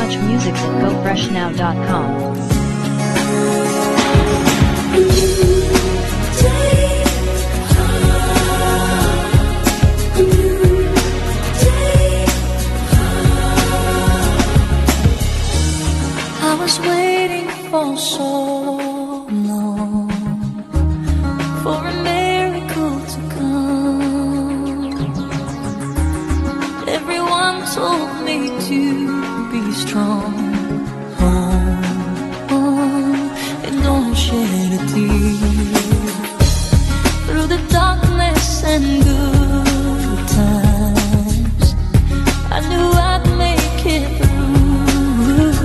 much music at gofreshnow.com. I was waiting for so long for a miracle to come. Everyone told me to be strong. And don't shed a tear. Through the darkness and good times, I knew I'd make it through.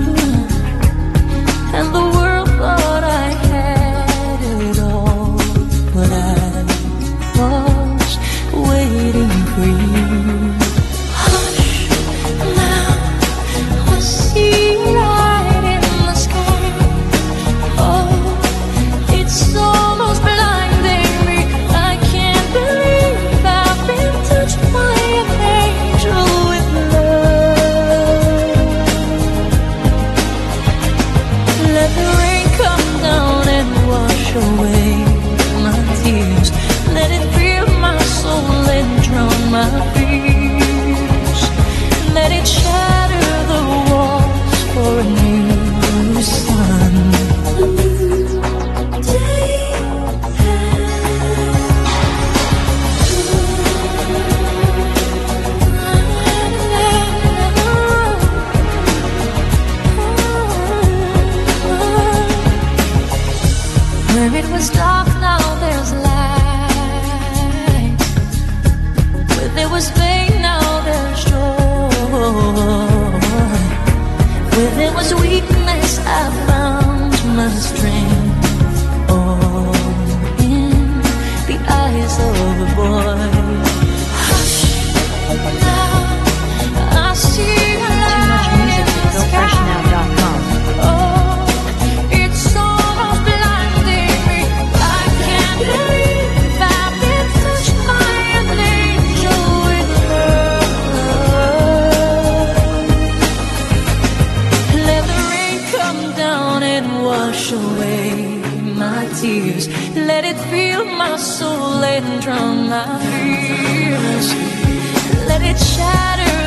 And the world thought I had it all, but I was waiting for you. Hush, now I see light in the sky. Oh, it's almost blinding me. I can't believe I've been touched by an angel with love. Let the rain come down and wash away my tears. Let it fill my soul and drown my fears. Let it shatter the walls for a new sun. A new day. Where it was dark, now there's light. Where there was pain, now there's joy. Where there was weakness, I found my strength. All in the eyes of a boy. Hush, now I see Too much music at gofreshnow.com. it's almost blinding me. I can't believe I've been touched by an angel with love. Let the rain come down and wash away my tears. Let it fill my soul and drown my fears. Let it shatter